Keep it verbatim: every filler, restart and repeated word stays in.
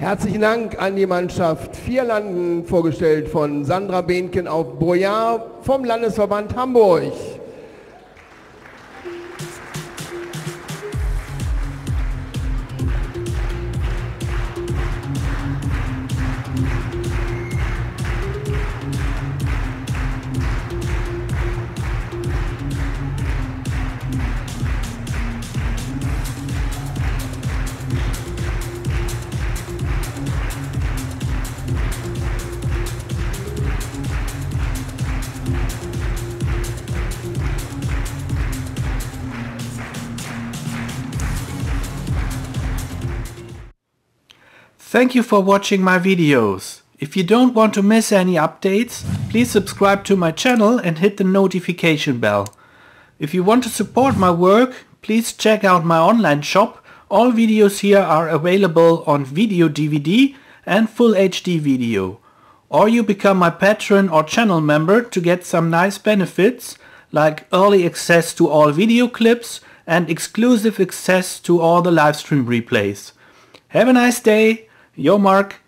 Herzlichen Dank an die Mannschaft Vierlanden, vorgestellt von Sandra Behnken auf Boyard vom Landesverband Hamburg. Thank you for watching my videos. If you don't want to miss any updates, please subscribe to my channel and hit the notification bell. If you want to support my work, please check out my online shop. All videos here are available on video D V D and full H D video. Or you become my patron or channel member to get some nice benefits like early access to all video clips and exclusive access to all the livestream replays. Have a nice day. Yo, Mark.